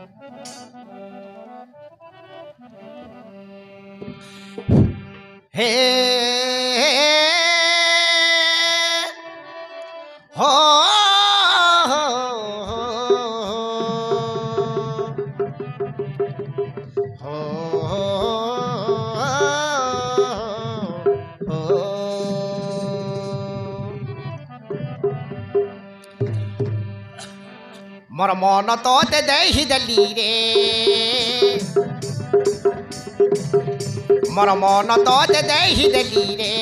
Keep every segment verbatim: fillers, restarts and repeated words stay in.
हे हो मोर मन तो ते देहि दली रे मोर मन तो ते देहि दली रे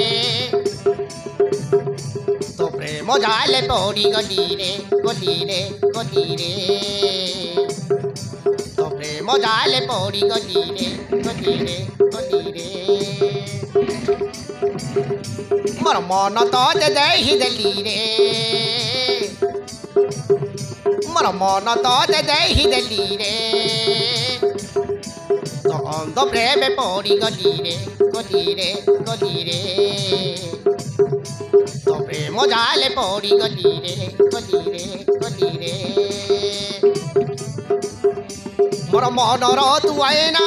तो प्रेम जाले पौड़ी गली रे गली रे गली रे तो प्रेम जाले पौड़ी गली रे गली रे गली रे मोर मन तो ते देहि दली रे मोर मन तो ते देहि दली रे तो अंध प्रेम पौड़ी गली रे गली रे गली रे तो प्रेम जाले पौड़ी गली रे गली रे गली रे मोर मनर तू आएना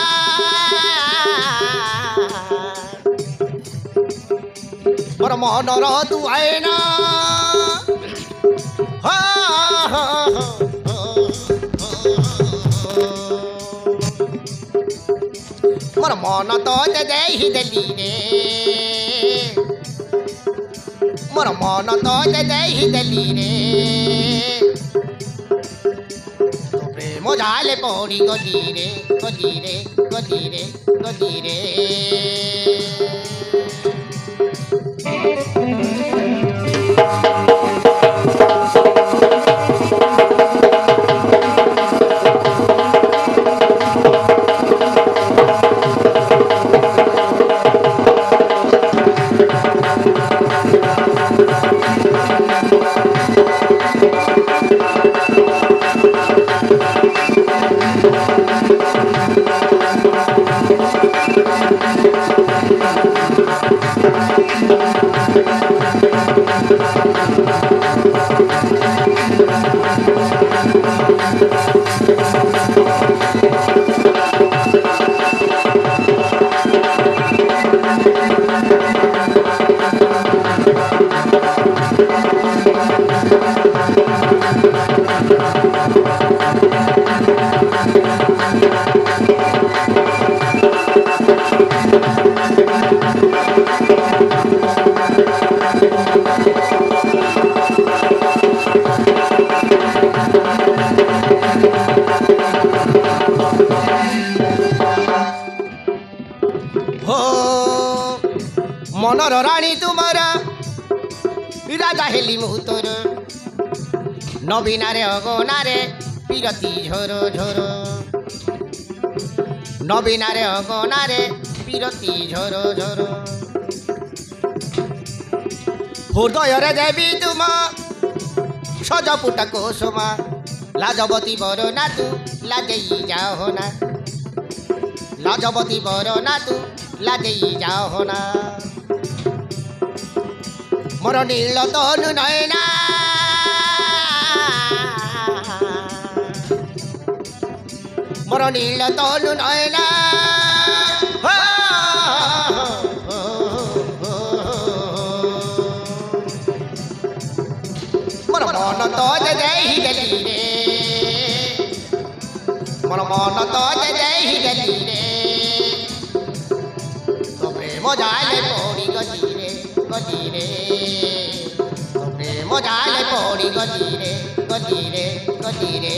मोर मनर तू आएना मोर मन तो ते देहि दली रे मोर मन तो ते देहि दली रे तो प्रेम जाले पौड़ी गली रे गली रे गली रे गली रे मनर राणी तुमर राजा हेली मुहूर्तर नवीनारे अगनारे पिरती झोरो झोरो नवीनारे अगनारे पिरती झोरो झोरो हृदय रे देवी तुम सजपुटा कोसमा लाजवती बर ना तू लाजई जाओ ना लाजवती बर ना तू लाजई जाओ ना मोर नील तनु नयना मोर नील तनु नयना मोर मन तो देहि दली रे मोर मन तो देहि दली रे तो प्रेम जाले पौड़ी गली रे गली रे तो प्रेम जाले पौड़ी गली रे गली रे गली रे